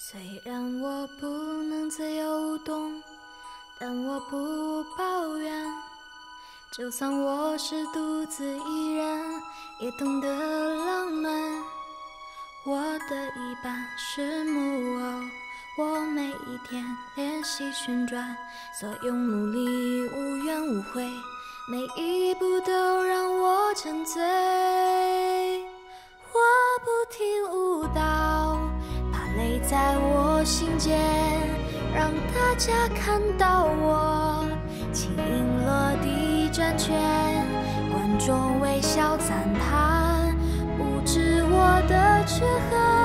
虽然我不能自由舞动，但我不抱怨。就算我是独自一人，也懂得浪漫。我的一半是木偶，我每一天练习旋转，所有努力无怨无悔，每一步都让我沉醉。我不听舞蹈，芭蕾在我心间，让大家看到我轻盈落地转圈，观众微笑赞叹，不知我的缺憾。